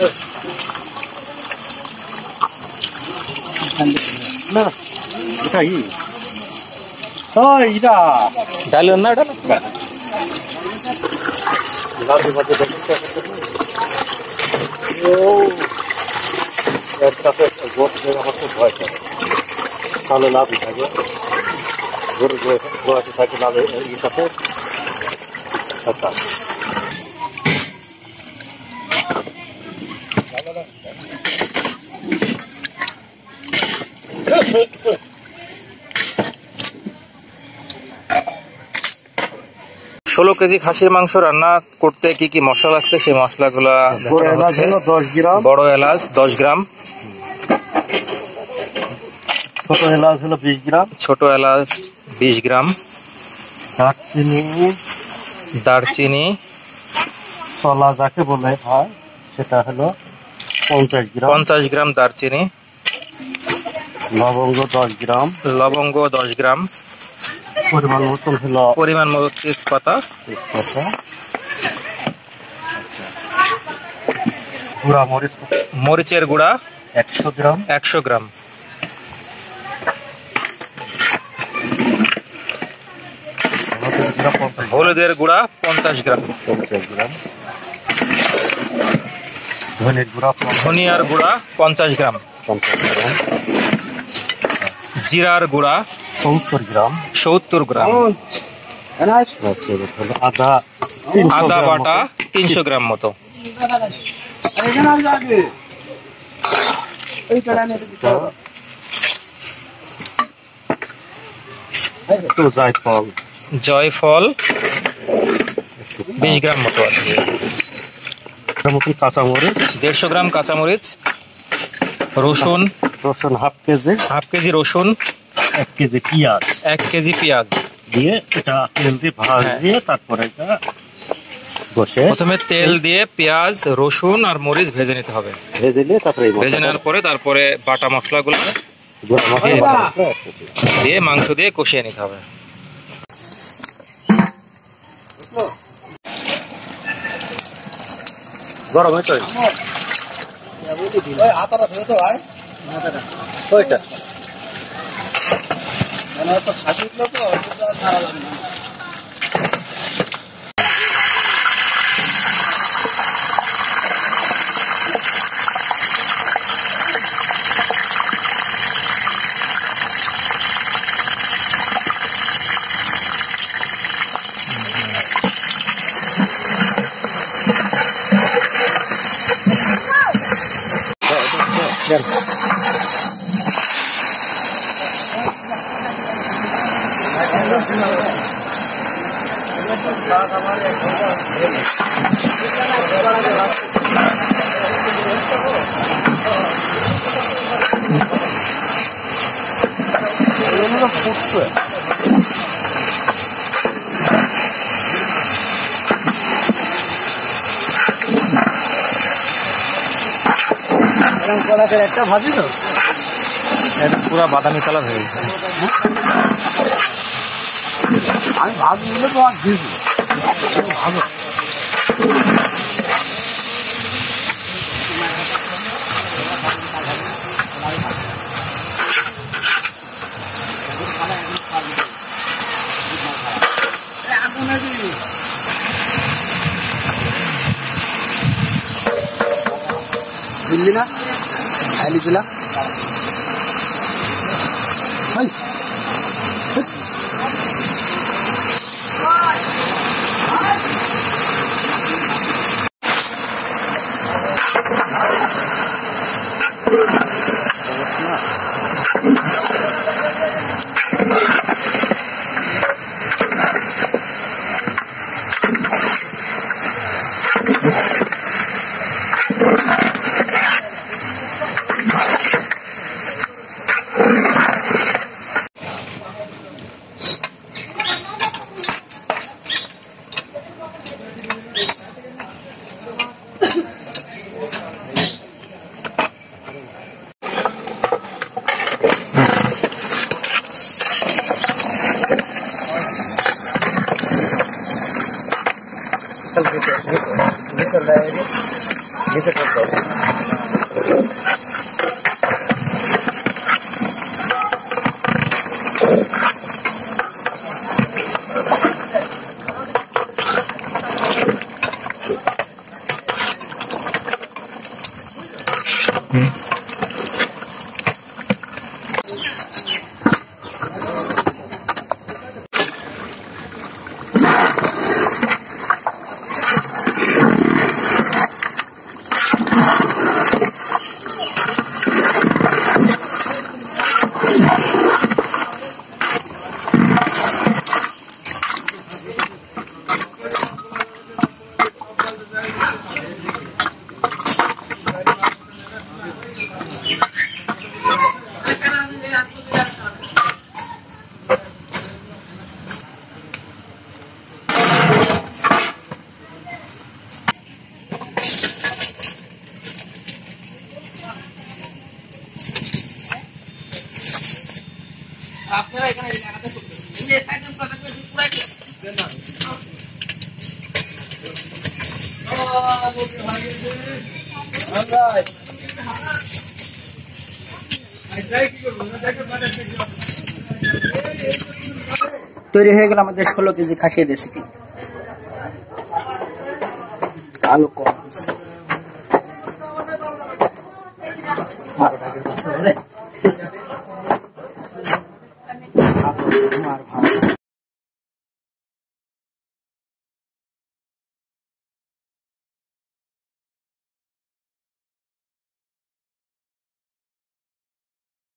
না এটা কি ওই এটা ডাল না এটা লাল ভাজা দেখতে ও একটা গোট আমার খুব ভয় করে তাহলে লাভই থাকে গরু গোয়াতে থাকে লাভ ইটাতে আচ্ছা ষোলো কেজি খাসির মাংস রান্না করতে কি কি মশলা লাগছে সেই মশলাগুলা দেখানো হচ্ছে। 10 গ্রাম বড় এলাচ 10 গ্রাম, ছোট এলাচ হলো 20 গ্রাম, ছোট এলাচ 20 গ্রাম, দারচিনি চলা যাকে বলে হয় সেটা হলো 50 গ্রাম, দারচিনি, লবঙ্গ 10 গ্রাম, 10 গ্রাম, পরিমাণ মতন হলো পরিমাণ মতো তেজপাতা, গুঁড়া মরিচের গুঁড়া 100 গ্রাম, 100 গ্রাম, হলুদের গুঁড়া 50 গ্রাম, ধনিয়ার গুঁড়া 50 গ্রাম, জিরার গুঁড়া 70 গ্রাম, আদা বাটা 300 গ্রাম মতো, জয়ফল 20 গ্রাম মতো আছে, কাঁচামরিচ 150 গ্রাম কাঁচামরিচ, রসুন হাফ কেজি রসুন, 1 কেজি পেঁয়াজ, 1 কেজি পেঁয়াজ দিয়ে এটা তেল দিয়ে ভাজিয়ে তারপরে এটা বসে প্রথমে তেল দিয়ে পেঁয়াজ রসুন আর মরিচ ভেজে নিতে হবে, ভেজে নেওয়ার তারপরে বাটা মশলাগুলো দিয়ে মাংস দিয়ে কষিয়ে নিতে হবে। গরম হয়েছে একটা ভাজি তো এটা পুরো বাদামি কালার হয়ে গেছে। আমি ভাত নিলে তো আর দিবি ভালো দিল্লি না আইলি দিলা আপনারা এখানে লাগাতে করবেন এই যে একদম প্রোডাক্ট পুরো একটা দেন না তৈরি হয়ে গেল আমাদের 16 কেজি খাসির রেসিপি। আলু কম আর ভালো